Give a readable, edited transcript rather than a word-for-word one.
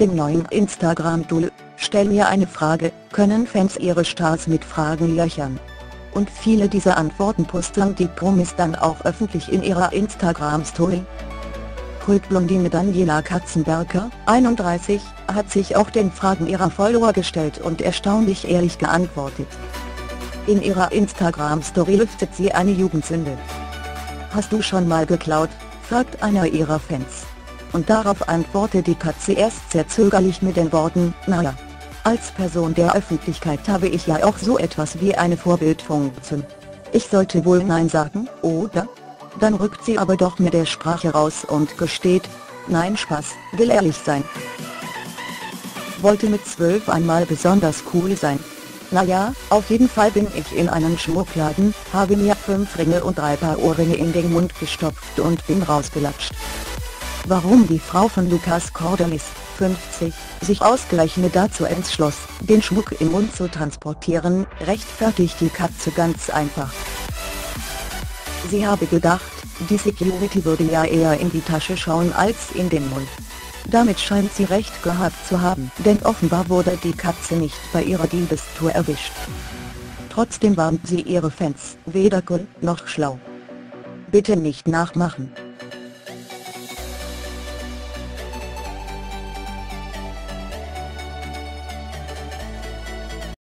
dem neuen Instagram-Tool "Stell mir eine Frage" können Fans ihre Stars mit Fragen löchern. Und viele dieser Antworten posten die Promis dann auch öffentlich in ihrer Instagram-Story. Kultblondine Daniela Katzenberger, 31, hat sich auch den Fragen ihrer Follower gestellt und erstaunlich ehrlich geantwortet. In ihrer Instagram-Story lüftet sie eine Jugendsünde. "Hast du schon mal geklaut?", fragt einer ihrer Fans. Und darauf antwortet die Katze erst sehr zögerlich mit den Worten: "Naja. Als Person der Öffentlichkeit habe ich ja auch so etwas wie eine Vorbildfunktion. Ich sollte wohl Nein sagen, oder?" Dann rückt sie aber doch mit der Sprache raus und gesteht: "Nein, Spaß, will ehrlich sein. Wollte mit 12 einmal besonders cool sein. Naja, auf jeden Fall bin ich in einen Schmuckladen, habe mir 5 Ringe und 3 Paar Ohrringe in den Mund gestopft und bin rausgelatscht." Warum die Frau von Lucas Cordelis, 50, sich ausgerechnet dazu entschloss, den Schmuck im Mund zu transportieren, rechtfertigt die Katze ganz einfach. Sie habe gedacht, die Security würde ja eher in die Tasche schauen als in den Mund. Damit scheint sie recht gehabt zu haben, denn offenbar wurde die Katze nicht bei ihrer Diebestour erwischt. Trotzdem warnt sie ihre Fans: "Weder cool noch schlau. Bitte nicht nachmachen."